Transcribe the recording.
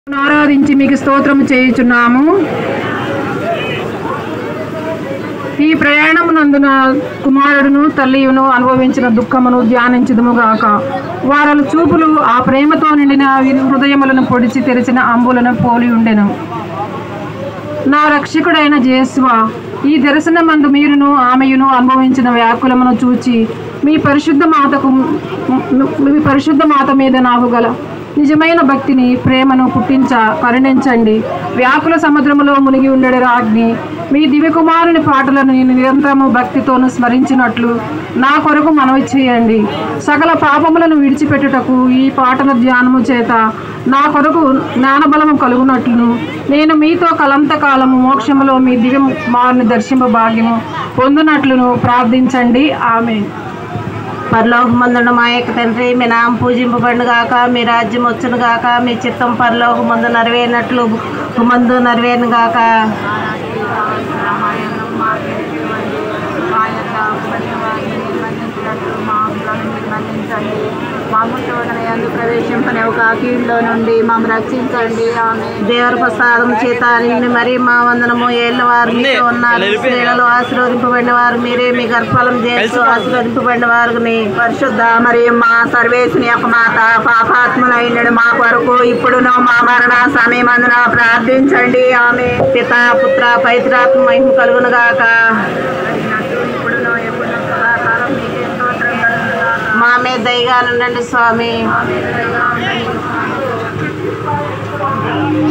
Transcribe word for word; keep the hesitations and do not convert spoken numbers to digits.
ఆరాధించి మీకు స్తోత్రము చేయుచున్నాము. ఈ ప్రయాణమునందున కుమారుడును తల్లియును అనుభవించిన దుఃఖమును ధ్యానించుదుముగాక. వారల చూపులు ఆ ప్రేమతో నిండిన హృదయములను పొడిచి తెరిచిన అంబులను పోలి ఉండెను. నా రక్షకుడైన జేసువా, ఈ దర్శనమందు మీరును ఆమెయును అనుభవించిన వ్యాకులమును చూచి మీ పరిశుద్ధ మాతకు మీ పరిశుద్ధ మాత మీద నాకు గల నిజమైన భక్తిని ప్రేమను పుట్టించ కరుణించండి. వ్యాకుల సముద్రములో మునిగి ఉండేడు రాజ్ఞి, మీ దివ్యకుమారుని పాటలను నేను నిరంతరము భక్తితోను స్మరించినట్లు నా కొరకు మనవి చేయండి. సకల పాపములను విడిచిపెట్టుటకు ఈ పాటల ధ్యానము చేత నా కొరకు జ్ఞానబలము కలుగునట్లును నేను మీతో కలంతకాలము మోక్షములో మీ దివ్య కుమారుని దర్శింప భాగ్యము పొందునట్లును ప్రార్థించండి. ఆమేన్. పరలోకమందున మా యొక్క తండ్రి, మీ నామం పూజింపబడును గాక, మీ రాజ్యం వచ్చును గాక, మీ చిత్తం పరలోకమందు నెరవేరినట్లు మందు నెరవేరును గాక. ప్రవేశింపనివ్వక కీడులో నుండి మమ్మల్ని రక్షించండి. దేవర ప్రసాదం చేత నిండి మరి మా వందనము. ఏళ్ళ వారు మీతో ఉన్నారు, స్త్రీలలో ఆశీర్వదింపబడిన వారు మీరే, మీ గర్భఫలం చేస్తూ ఆశీర్వదింపబడిన వారిని. పరిశుద్ధ మరియు మా సర్వేశ్వని యొక్క మాత, పాపాత్ములైనడు మా కొరకు ఇప్పుడును మా మరణ సమయమందున ప్రార్థించండి. ఆమె పిత పుత్ర పవిత్రాత్మ మహిమ కలుగును గాక. మా మీద దయగా నుండండి స్వామి.